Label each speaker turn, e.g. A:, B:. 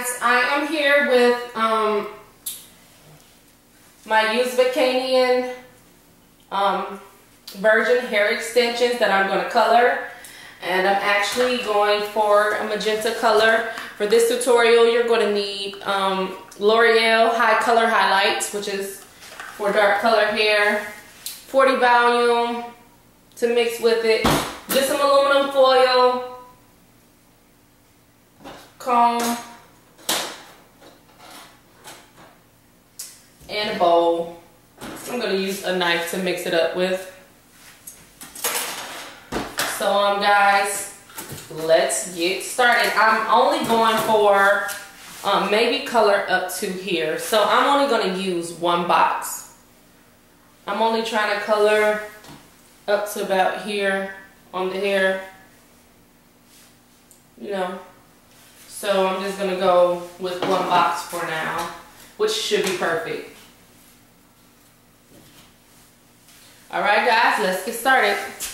A: guys, I am here with my used Vacanian virgin hair extensions that I'm going to color, and I'm actually going for a magenta color. For this tutorial you're going to need L'Oreal High Color Highlights, which is for dark color hair, 40 volume to mix with it, just some aluminum foil, comb, and a bowl. I'm going to use a knife to mix it up with. So guys, let's get started. I'm only going for maybe color up to here. So I'm only going to use one box. I'm only trying to color up to about here on the hair, you know. So I'm just going to go with one box for now, which should be perfect. Alright guys, let's get started.